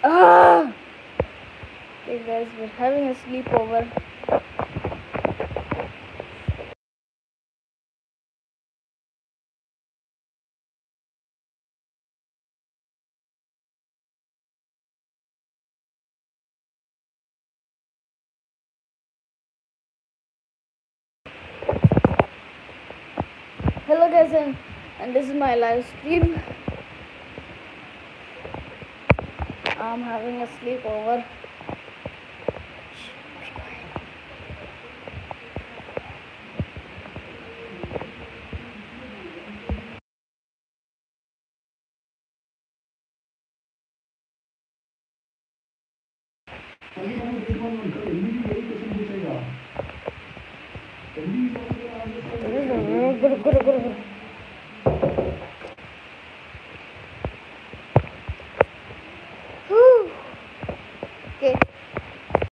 Ah! Okay guys, we're having a sleepover. Hello guys, and this is my live stream. I'm having a sleepover.